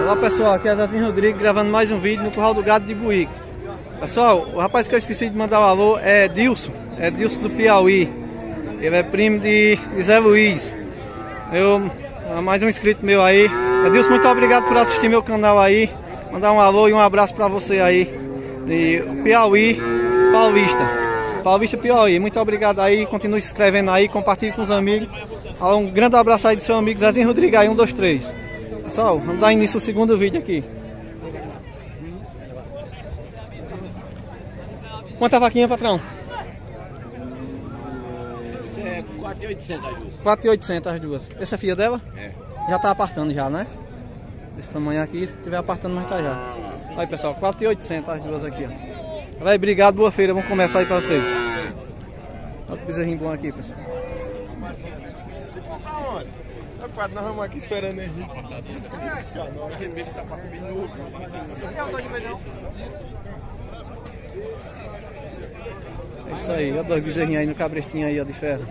Olá pessoal, aqui é Zezinho Rodrigues gravando mais um vídeo no Curral do Gado de Buíque. Pessoal, o rapaz que eu esqueci de mandar o alô é Dilson do Piauí. Ele é primo de Zé Luiz. Mais um inscrito meu aí. Dilson, muito obrigado por assistir meu canal aí. Mandar um alô e um abraço pra você aí de Piauí, Paulista Piauí. Muito obrigado aí, continue se inscrevendo aí, compartilhe com os amigos. Um grande abraço aí do seu amigo Zezinho Rodrigues aí, 1, 2, 3. Pessoal, vamos dar início ao segundo vídeo aqui. Quanto a vaquinha, patrão? Isso é 4.800 as duas. 4.800 as duas. Essa é a filha dela? É. Já tá apartando já, né? Desse tamanho aqui, se tiver apartando, mas tá já. Aí pessoal, 4.800 as duas aqui, ó. Vai, obrigado, boa feira, vamos começar aí pra vocês. Olha que bezerrinho bom aqui, pessoal. Nós vamos aqui esperando ele. É isso aí, olha dois bezerrinhos aí no cabrestinho aí, ó, de ferro.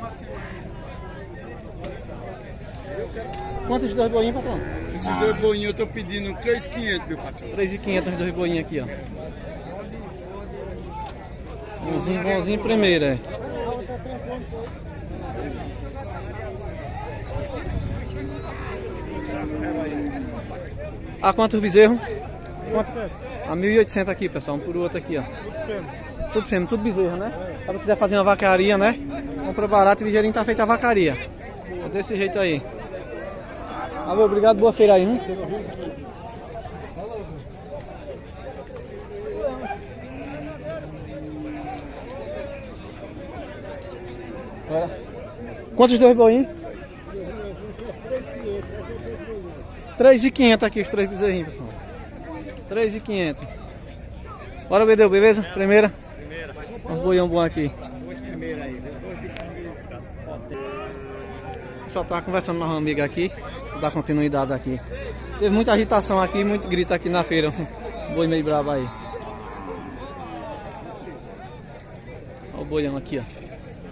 Quantos dois boinhos, patrão? Esses dois boinhos eu tô pedindo 3.500, meu patrão. 3.500 os dois boinhos aqui, ó. Bonzinho primeiro, é. A quantos bezerros? A 1.800 aqui, pessoal, um por outro aqui, ó. Tudo fêmea, tudo bezerro, né? Se você quiser fazer uma vacaria, né? Compra barato e ligeirinho tá feita a vacaria. É desse jeito aí. Alô, obrigado, boa feira aí, hein? Quantos dois boinhos? 3.500 aqui, os três bezerrinhos, pessoal. 3.500. Bora, Bedeu, beleza? Primeira? Um boião bom aqui. Só tava conversando com uma amiga aqui. Vou dar continuidade aqui. Teve muita agitação aqui, muito grito aqui na feira. Um boi meio brabo aí. Olha o boião aqui, ó.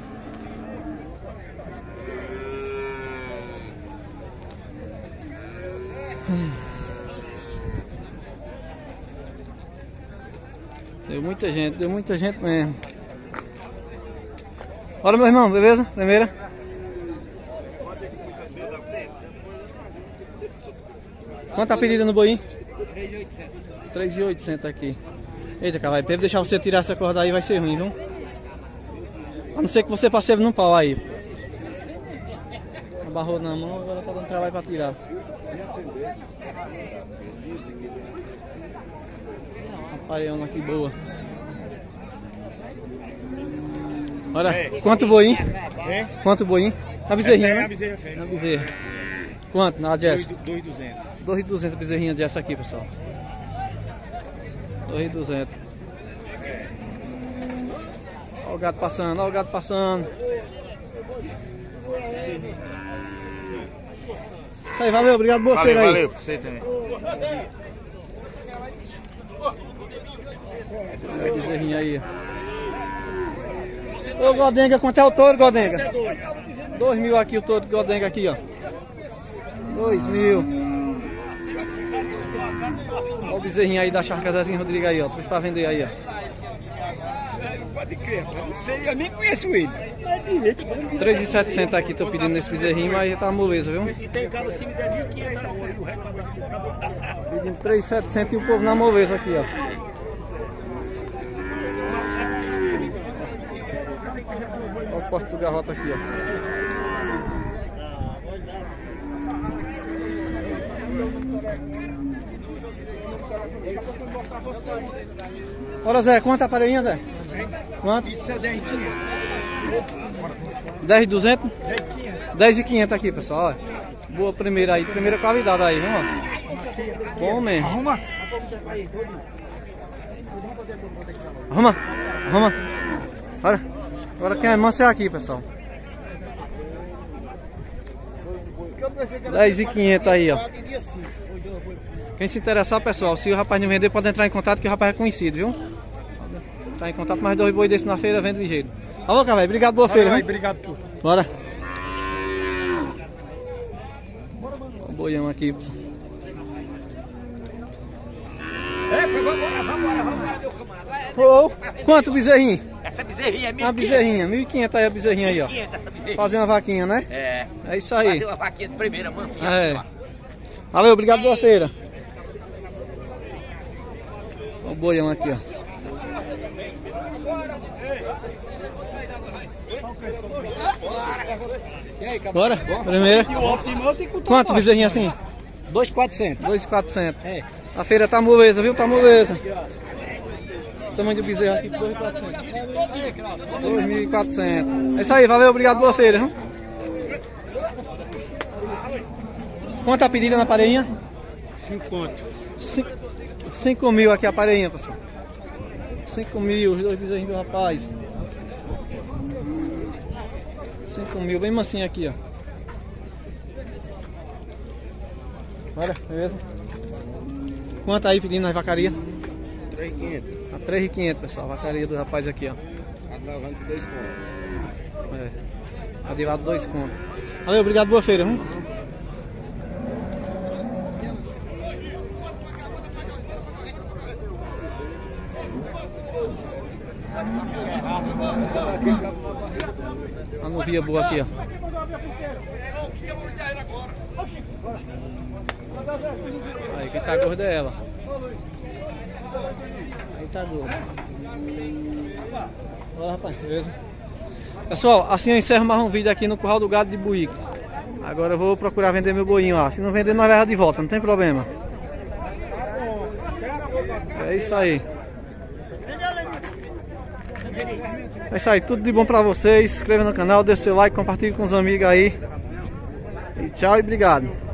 Deu muita gente mesmo. Olha, meu irmão, beleza? Primeira. Quanto a pedida no boinho? 3.800. 3.800 aqui. Eita, cara, vai deixar você tirar essa corda aí, vai ser ruim, viu? A não ser que você passe no pau aí. Abarrou na mão, agora tá dando trabalho pra tirar. Aparelhão aqui boa. Olha, quanto boinho? Quanto boinho? Na bezerrinha, né? Na bezerra. Quanto na Jessa? 2.200. 2.200 bezerrinha dessa aqui, pessoal. 2.200. Olha o gato passando, olha o gato passando. Isso aí, valeu, obrigado, boa feira aí. Valeu, pra você também. Olha o bezerrinho aí. Ô, Godenga, quanto é o touro, Godenga? 2.000 aqui o touro do Godenga aqui, ó. 2.000. Olha o bezerrinho aí da Charca Zezinho Rodrigues aí, ó. Trouxe pra vender aí, ó. Pode crer, eu nem conheço ele. 3.700 aqui, tô pedindo nesse bezerrinho, mas já tá moleza, viu? Pedindo 3.700 e o povo na moleza aqui, ó. Olha o porte do garrote aqui, ó. Ora, Zé, quanto a parelhinha, Zé? Quanto? Isso é 10.500. 10.200? 10.500 aqui, pessoal, ó. Boa primeira aí, primeira qualidade aí, vamos lá. Bom mesmo. Arruma. Arruma. Olha. Agora quem é manso é aqui, pessoal. 10.500 aí, ó. Quem se interessar, pessoal, se o rapaz não vender, pode entrar em contato que o rapaz é conhecido, viu? Tá em contato, mais 2 bois desse na feira, vende ligeiro. Alô, cara, obrigado, boa feira. Vai, obrigado tu. Bora. Um boião aqui, pessoal. Vambora, meu camarada. Ô, quanto bezerrinho? Essa bezerrinha é 1.500. Uma bezerrinha, 1.500 aí a bezerrinha aí, ó. 1.500 essa bezerrinha. Fazer uma vaquinha, né? É. É isso aí. Fazer uma vaquinha de primeira, mansinha. É. Valeu, obrigado pela feira. Olha o boião aqui, ó. Bora? Primeira. Quanto bezerrinho assim? 2.400. 2.400. É. A feira tá moleza, viu? Tá moleza. O tamanho do bezerro aqui, 2.400. 2.400. É isso aí, valeu, obrigado, boa feira. Viu? Quanto a pedida na pareinha? 5 mil aqui a pareinha, pessoal. 5 mil, os dois bezerrinhos do rapaz. 5 mil, bem mansinho aqui, ó. Olha, beleza? Quanto aí pedindo nas vacarias? 3.500. A 3.500, pessoal, a vacaria do rapaz aqui, ó. Adlavando 2 contos. É. Adivado 2 contos. Valeu, obrigado, boa feira, viu? A novia boa aqui, ó. Aí, quem tá gorda é ela. Aí tá gorda. Olha, rapaz, beleza? Pessoal, assim eu encerro mais um vídeo aqui no Curral do Gado de Buíque. Agora eu vou procurar vender meu boinho lá. Se não vender, nós vamos de volta, não tem problema. É isso aí. É isso aí, tudo de bom pra vocês. Se inscreva no canal, deixe seu like, compartilhe com os amigos aí. E tchau e obrigado.